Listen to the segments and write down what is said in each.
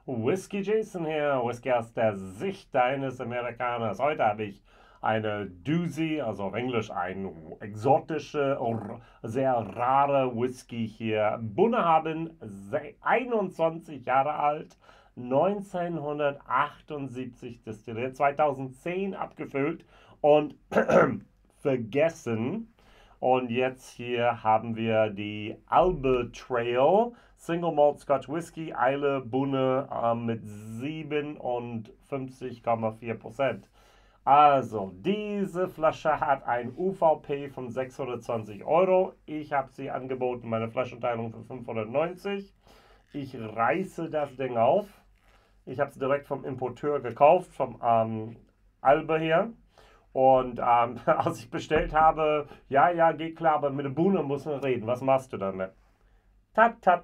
Whisky Jason hier, Whisky aus der Sicht eines Amerikaners. Heute habe ich eine Doozy, also auf Englisch ein exotische, sehr rare Whisky hier. Bunnahabhain, 21 Jahre alt, 1978 destilliert, 2010 abgefüllt und vergessen. Und jetzt hier haben wir die Albe Trail Single Malt Scotch Whisky, Eile Bunne mit 57,4%. Also, diese Flasche hat ein UVP von 620 Euro. Ich habe sie angeboten, meine Flaschenteilung für 590. Ich reiße das Ding auf. Ich habe es direkt vom Importeur gekauft, vom Albe hier. Und als ich bestellt habe, ja, ja, geht klar, aber mit der Bohne muss man reden. Was machst du damit? Ta, ta,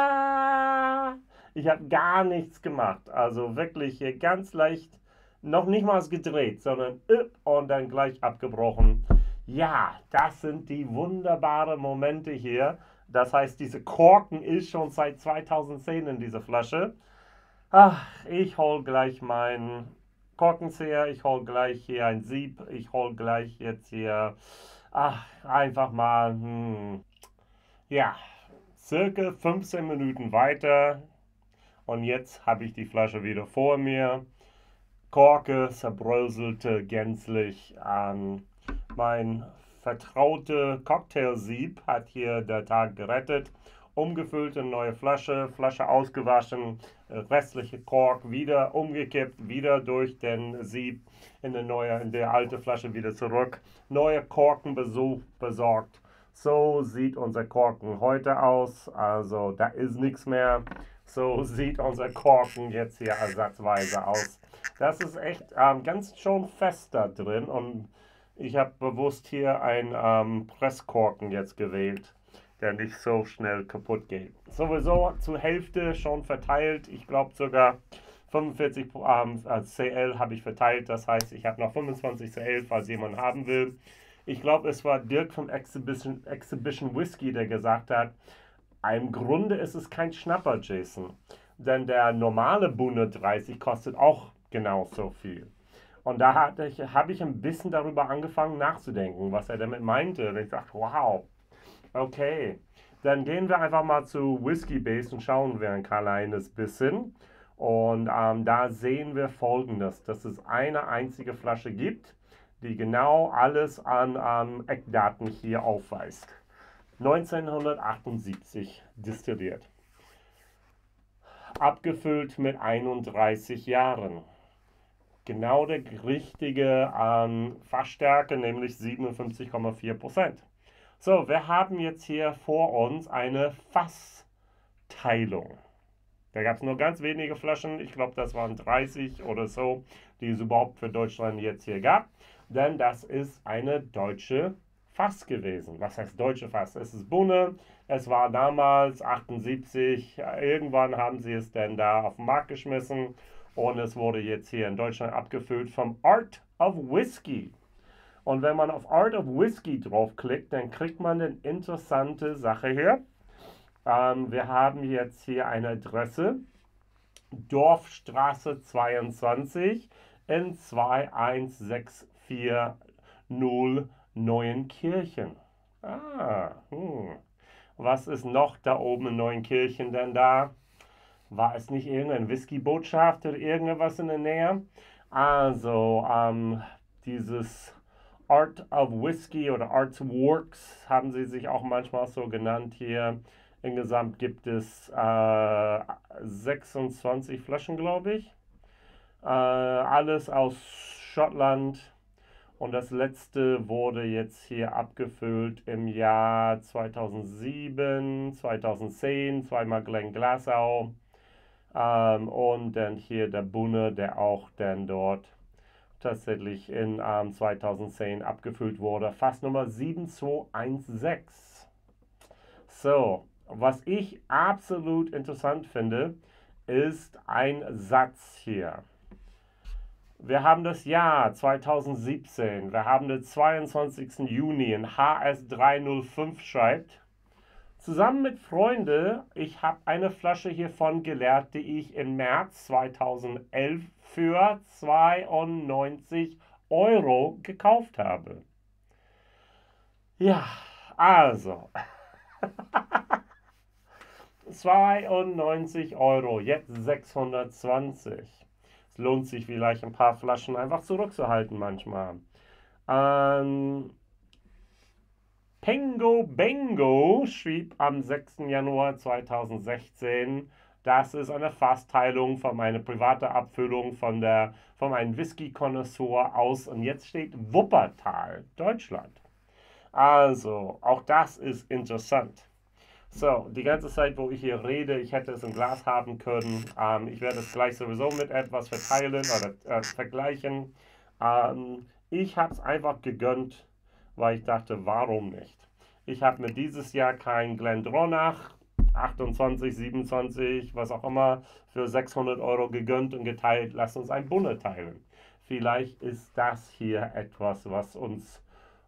ta! Ich habe gar nichts gemacht. Also wirklich hier ganz leicht, noch nicht mal gedreht, sondern und dann gleich abgebrochen. Ja, das sind die wunderbaren Momente hier. Das heißt, diese Korken ist schon seit 2010 in dieser Flasche. Ach, ich hol gleich meinen Korkenzieher, ich hol gleich hier ein Sieb, ich hol gleich jetzt hier, einfach mal, ja, circa 15 Minuten weiter und jetzt habe ich die Flasche wieder vor mir. Korke zerbröselte gänzlich an. Mein vertraute Cocktailsieb hat hier der Tag gerettet. Umgefüllte neue Flasche, Flasche ausgewaschen, restliche Kork wieder umgekippt, wieder durch den Sieb in der alte Flasche wieder zurück. Neue Korken besorgt. So sieht unser Korken heute aus. Also da ist nichts mehr. So sieht unser Korken jetzt hier ersatzweise aus. Das ist echt ganz schon fest da drin und ich habe bewusst hier einen Presskorken jetzt gewählt, der nicht so schnell kaputt geht. Sowieso zur Hälfte schon verteilt. Ich glaube sogar 45 CL habe ich verteilt. Das heißt, ich habe noch 25 CL, falls jemand haben will. Ich glaube, es war Dirk vom Exhibition Whisky, der gesagt hat, im Grunde ist es kein Schnapper, Jason. Denn der normale Bunne 30 kostet auch genauso viel. Und da habe ich ein bisschen darüber angefangen nachzudenken, was er damit meinte. Und ich dachte, wow, okay. Dann gehen wir einfach mal zu Whisky Base und schauen wir ein kleines bisschen. Und da sehen wir Folgendes, dass es eine einzige Flasche gibt, die genau alles an Eckdaten hier aufweist. 1978 destilliert. Abgefüllt mit 31 Jahren. Genau der richtige Fassstärke, nämlich 57,4%. So, wir haben jetzt hier vor uns eine Fassteilung. Da gab es nur ganz wenige Flaschen, ich glaube, das waren 30 oder so, die es überhaupt für Deutschland jetzt hier gab. Denn das ist eine deutsche Fass gewesen. Was heißt deutsche Fass? Es ist Bunne, es war damals 78, irgendwann haben sie es denn da auf den Markt geschmissen und es wurde jetzt hier in Deutschland abgefüllt vom Art of Whisky. Und wenn man auf Art of Whisky draufklickt, dann kriegt man eine interessante Sache hier. Wir haben jetzt hier eine Adresse, Dorfstraße 22 in 21640 Neuenkirchen. Was ist noch da oben in Neuenkirchen denn da? War es nicht irgendein Whisky-Botschaft oder irgendwas in der Nähe? Also, dieses Art of Whisky oder Arts Works haben sie sich auch manchmal so genannt hier. Insgesamt gibt es 26 Flaschen, glaube ich. Alles aus Schottland. Und das letzte wurde jetzt hier abgefüllt im Jahr 2007, 2010, zweimal Glenglassaugh. Und dann hier der Bunne, der auch dann dort tatsächlich in 2010 abgefüllt wurde. Fass Nummer 7216. So, was ich absolut interessant finde, ist ein Satz hier. Wir haben das Jahr 2017. Wir haben den 22. Juni. In HS 305 schreibt Zusammen mit Freunden, ich habe eine Flasche hiervon geleert, die ich im März 2011 für 92 Euro gekauft habe. Ja, also 92 Euro, jetzt 620. Es lohnt sich vielleicht ein paar Flaschen einfach zurückzuhalten manchmal. Pengo Bengo schrieb am 6. Januar 2016, das ist eine Fassteilung von meiner privaten Abfüllung von einem Whisky-Konnoisseur aus, und jetzt steht Wuppertal, Deutschland. Also, auch das ist interessant. So, die ganze Zeit, wo ich hier rede, ich hätte es im Glas haben können. Ich werde es gleich sowieso mit etwas verteilen oder vergleichen. Ich habe es einfach gegönnt, weil ich dachte, warum nicht? Ich habe mir dieses Jahr kein Glendronach 28, 27, was auch immer, für 600 Euro gegönnt und geteilt. Lass uns ein Bunde teilen. Vielleicht ist das hier etwas, was uns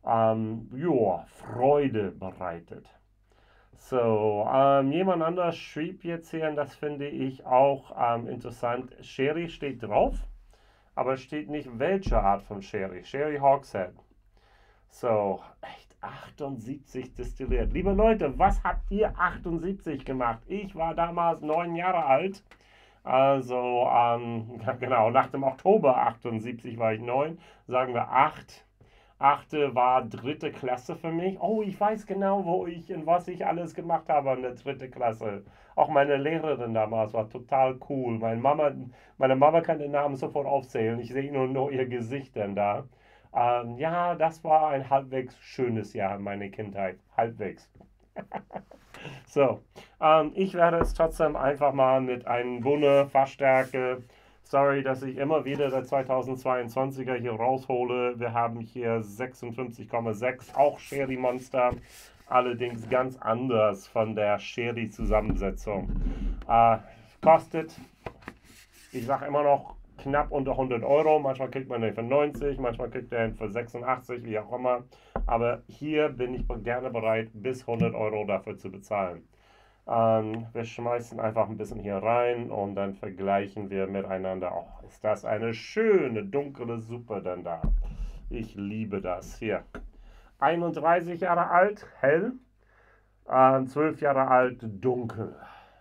Freude bereitet. So, jemand anders schrieb jetzt hier, und das finde ich auch interessant. Sherry steht drauf, aber es steht nicht, welche Art von Sherry. Sherry Hogshead. So, echt 78 destilliert. Liebe Leute, was habt ihr 78 gemacht? Ich war damals 9 Jahre alt. Also, genau, nach dem Oktober 78 war ich 9. Sagen wir 8. 8. war 3. Klasse für mich. Oh, ich weiß genau, wo ich und was ich alles gemacht habe in der 3. Klasse. Auch meine Lehrerin damals war total cool. Meine Mama kann den Namen sofort aufzählen. Ich sehe nur ihr Gesicht denn da. Ja, das war ein halbwegs schönes Jahr in meiner Kindheit. Halbwegs. So, ich werde es trotzdem einfach mal mit einem Bunde Fassstärke. Sorry, dass ich immer wieder der 2022er hier raushole. Wir haben hier 56,6, auch Sherry Monster. Allerdings ganz anders von der Sherry-Zusammensetzung. Kostet, ich sage immer noch, knapp unter 100 Euro. Manchmal kriegt man den für 90, manchmal kriegt man den für 86, wie auch immer. Aber hier bin ich gerne bereit, bis 100 Euro dafür zu bezahlen. Wir schmeißen einfach ein bisschen hier rein und dann vergleichen wir miteinander. Oh, ist das eine schöne, dunkle Suppe denn da. Ich liebe das. Hier, 31 Jahre alt, hell. 12 Jahre alt, dunkel.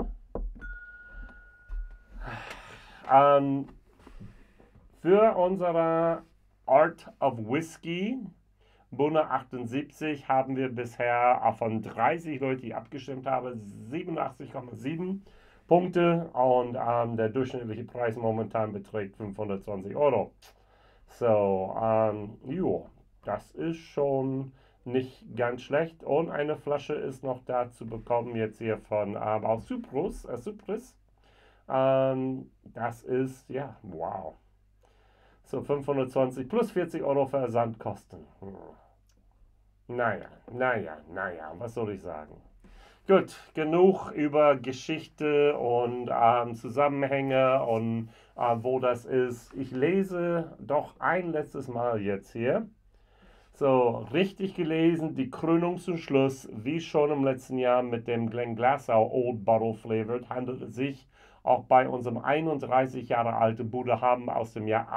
Für unsere Art of Whiskey Bunde 78 haben wir bisher von 30 Leuten, die abgestimmt haben, 87,7 Punkte, und der durchschnittliche Preis momentan beträgt 520 Euro. So, das ist schon nicht ganz schlecht, und eine Flasche ist noch da zu bekommen jetzt hier von aus Cyprus. Das ist, ja, wow. So, 520 plus 40 Euro Versandkosten. Naja, was soll ich sagen? Gut, genug über Geschichte und Zusammenhänge und wo das ist. Ich lese doch ein letztes Mal jetzt hier. So, richtig gelesen, die Krönung zum Schluss, wie schon im letzten Jahr mit dem Glenglassaugh Old Bottle Flavored, handelt es sich auch bei unserem 31 Jahre alten Bude haben aus dem Jahr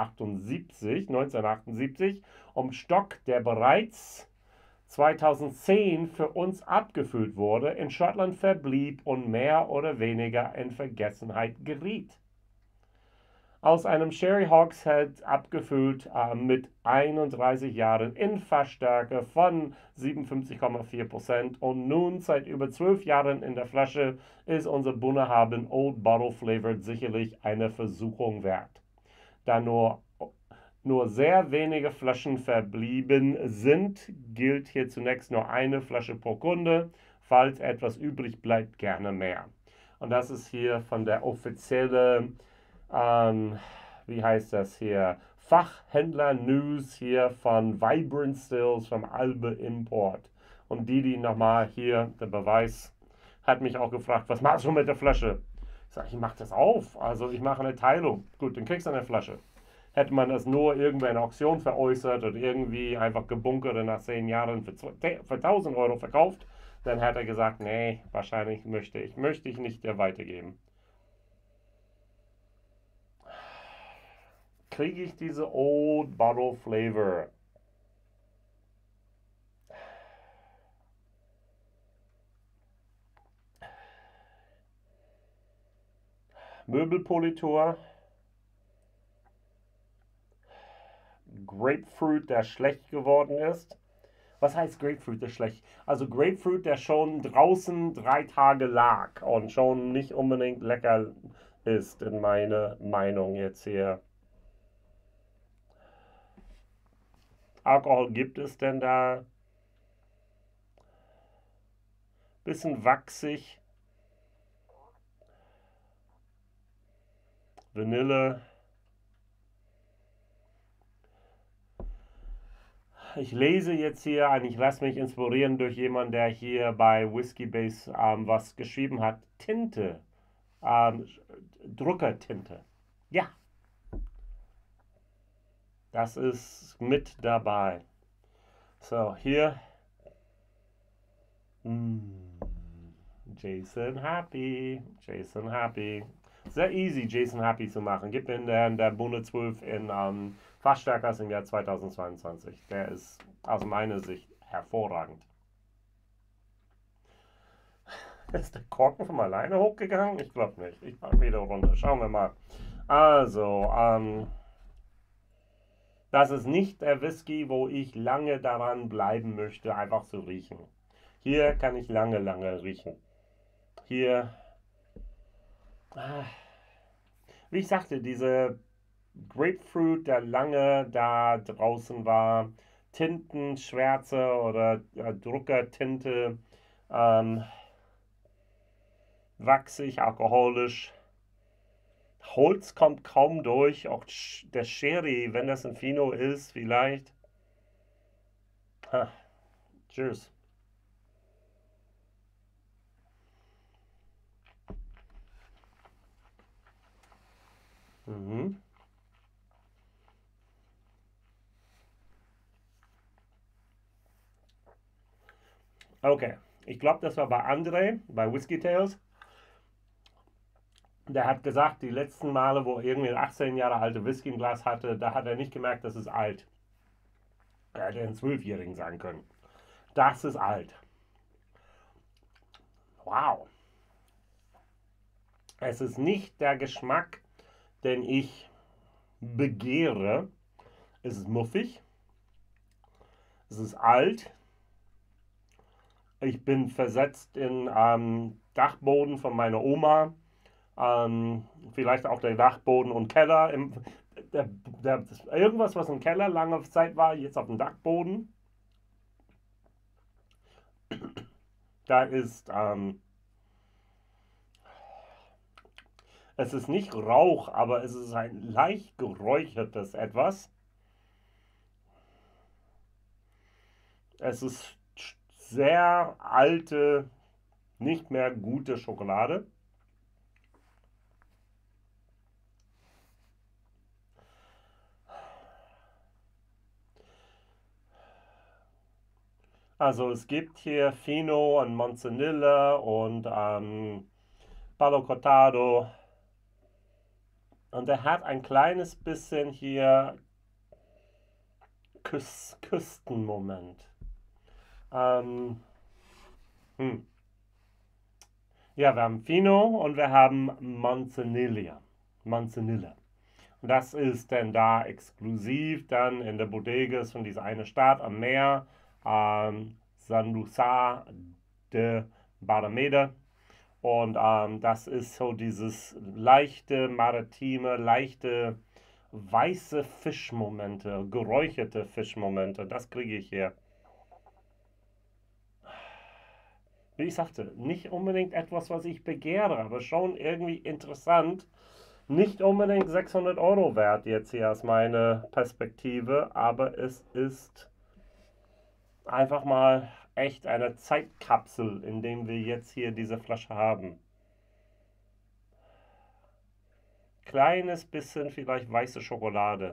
1978, um Stock, der bereits 2010 für uns abgefüllt wurde, in Schottland verblieb und mehr oder weniger in Vergessenheit geriet. Aus einem Sherry Hogshead abgefüllt mit 31 Jahren in Fassstärke von 57,4% und nun seit über 12 Jahren in der Flasche, ist unser Bunnahabhain Old Bottle Flavored sicherlich eine Versuchung wert. Da nur sehr wenige Flaschen verblieben sind, gilt hier zunächst nur eine Flasche pro Kunde. Falls etwas übrig bleibt, gerne mehr. Und das ist hier von der offiziellen wie heißt das hier? Fachhändler News hier von Vibrant Stills vom Albe Import. Und die nochmal hier, der Beweis, hat mich auch gefragt, was machst du mit der Flasche? Ich sage, ich mache das auf. Also ich mache eine Teilung. Gut, dann kriegst du eine Flasche. Hätte man das nur irgendwie in einer Auktion veräußert oder irgendwie einfach gebunkert und nach 10 Jahren für 1000 Euro verkauft, Dann hat er gesagt, nee, wahrscheinlich möchte ich nicht dir weitergeben. Kriege ich diese Old Bottle Flavor? Möbelpolitur. Grapefruit, der schlecht geworden ist. Was heißt Grapefruit, der schlecht? Also Grapefruit, der schon draußen 3 Tage lag und schon nicht unbedingt lecker ist, in meiner Meinung jetzt hier. Alkohol gibt es denn da? Bisschen wachsig. Vanille. Ich lese jetzt hier ich lasse mich inspirieren durch jemanden, der hier bei Whiskey-Base was geschrieben hat. Tinte. Druckertinte. Ja, das ist mit dabei. So, hier. Jason Happy. Jason Happy. Sehr easy, Jason Happy zu machen. Gib in der Bunde 12 in fast stärker als im Jahr 2022. Der ist aus meiner Sicht hervorragend. Ist der Korken von alleine hochgegangen? Ich glaube nicht. Ich mache wieder runter. Schauen wir mal. Also, das ist nicht der Whisky, wo ich lange daran bleiben möchte, einfach zu riechen. Hier kann ich lange, lange riechen. Hier, wie ich sagte, diese Grapefruit, der lange da draußen war, Tintenschwärze oder Druckertinte, wachsig, alkoholisch. Holz kommt kaum durch, auch der Sherry, wenn das ein Fino ist, vielleicht. Cheers. Okay, ich glaube, das war bei André, bei Whiskey Tales. Der hat gesagt, die letzten Male, wo er irgendwie 18 Jahre alte Whisky im Glas hatte, da hat er nicht gemerkt, das ist alt. Er hätte einen 12-Jährigen sagen können. Das ist alt. Wow. Es ist nicht der Geschmack, den ich begehre. Es ist muffig. Es ist alt. Ich bin versetzt in Dachboden von meiner Oma. Vielleicht auch der Dachboden und Keller. Irgendwas, was im Keller lange Zeit war, jetzt auf dem Dachboden. Da ist, es ist nicht Rauch, aber es ist ein leicht geräuchertes etwas. Es ist sehr alte, nicht mehr gute Schokolade. Also es gibt hier Fino und Manzanilla und Palo Cortado. Und er hat ein kleines bisschen hier Küstenmoment. Ja, wir haben Fino und wir haben Manzanilla. Manzanilla. Und das ist dann da exklusiv dann in der Bodegas von dieser eine Stadt am Meer, San Lucar de Barrameda. Und das ist so dieses leichte, maritime, leichte, weiße Fischmomente, geräucherte Fischmomente. Das kriege ich hier. Wie ich sagte, nicht unbedingt etwas, was ich begehre, aber schon irgendwie interessant. Nicht unbedingt 600 Euro wert jetzt hier aus meiner Perspektive, aber es ist einfach mal echt eine Zeitkapsel, in dem wir jetzt hier diese Flasche haben. Kleines bisschen vielleicht weiße Schokolade.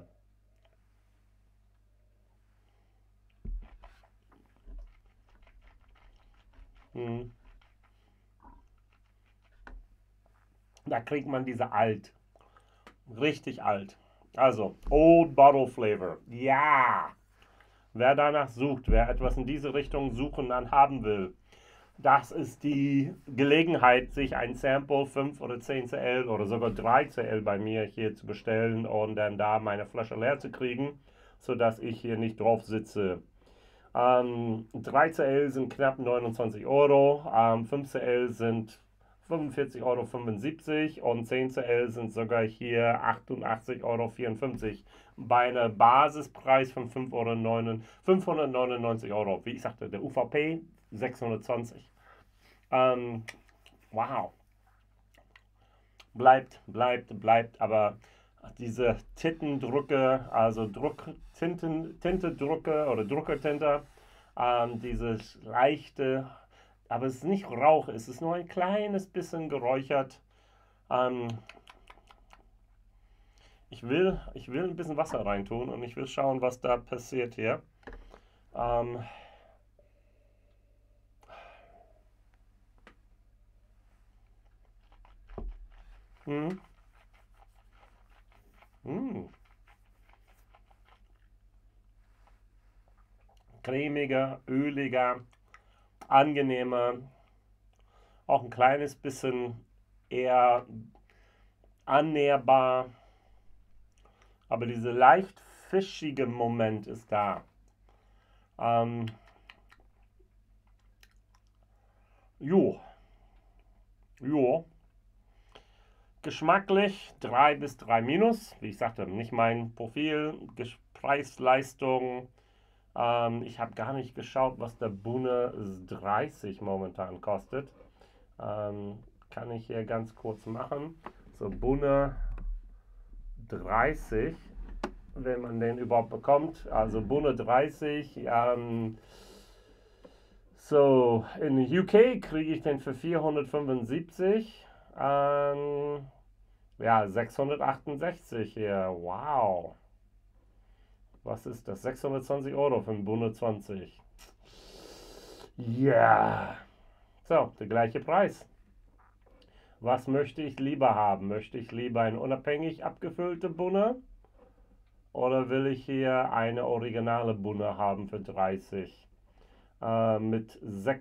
Da kriegt man diese alt. Richtig alt. Also, Old Bottle Flavor. Ja! Wer danach sucht, wer etwas in diese Richtung suchen dann haben will, das ist die Gelegenheit, sich ein Sample 5 oder 10 CL oder sogar 3 CL bei mir hier zu bestellen und dann da meine Flasche leer zu kriegen, sodass ich hier nicht drauf sitze. 3 CL sind knapp 29 Euro, 5 CL sind 45,75 Euro und 10 CL sind sogar hier 88,54 Euro bei einem Basispreis von 599 Euro. Wie ich sagte, der UVP 620. Wow. Bleibt, aber diese Tintendrucke, also Tintedrucke oder Druckertinte, dieses leichte, aber es ist nicht Rauch, es ist nur ein kleines bisschen geräuchert. Ähm, ich will ein bisschen Wasser reintun und ich will schauen, was da passiert hier. Ähm, hm, hm. Cremiger, öliger, angenehmer, auch ein kleines bisschen eher annäherbar, aber dieser leicht fischige Moment ist da. Jo, jo. Geschmacklich 3 bis 3 minus. Wie ich sagte, nicht mein Profil. Preis-Leistung. Ich habe gar nicht geschaut, was der Bune 30 momentan kostet. Kann ich hier ganz kurz machen. So, Bune 30, wenn man den überhaupt bekommt. Also Bune 30. So, in UK kriege ich den für 475. Ja, 668 hier. Wow. Was ist das? 620 Euro für ein Bune 20. Ja. Yeah. So, der gleiche Preis. Was möchte ich lieber haben? Möchte ich lieber eine unabhängig abgefüllte Bunne? Oder will ich hier eine originale Bunne haben für 30? Mit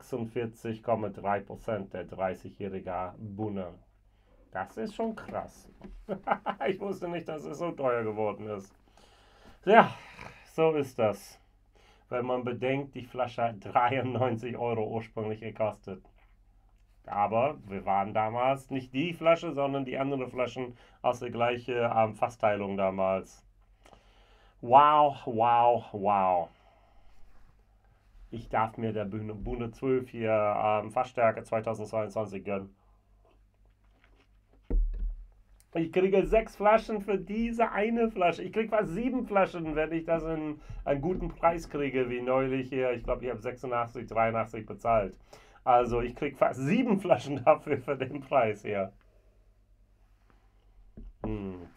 46,3% der 30-jährige Bunne. Das ist schon krass. Ich wusste nicht, dass es so teuer geworden ist. Ja, so ist das. Wenn man bedenkt, die Flasche hat 93 Euro ursprünglich gekostet. Aber wir waren damals nicht die Flasche, sondern die anderen Flaschen aus der gleichen Fassteilung damals. Wow, wow, wow. Ich darf mir der Bune 12 hier Fassstärke 2022 gönnen. Ich kriege 6 Flaschen für diese eine Flasche. Ich kriege fast 7 Flaschen, wenn ich das in einen guten Preis kriege, wie neulich hier. Ich glaube, ich habe 86, 83 bezahlt. Also ich kriege fast 7 Flaschen dafür für den Preis hier. Hm.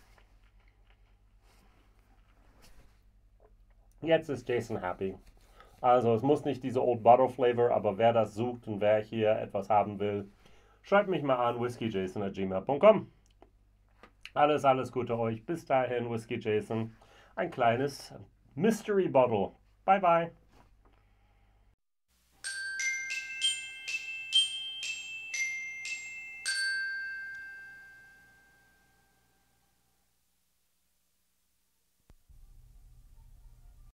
Jetzt ist Jason happy. Also es muss nicht diese Old Bottle Flavor, aber wer das sucht und wer hier etwas haben will, schreibt mich mal an, whiskyjason@gmail.com. Alles Gute euch. Bis dahin, Whisky Jason. Ein kleines Mystery Bottle. Bye, bye.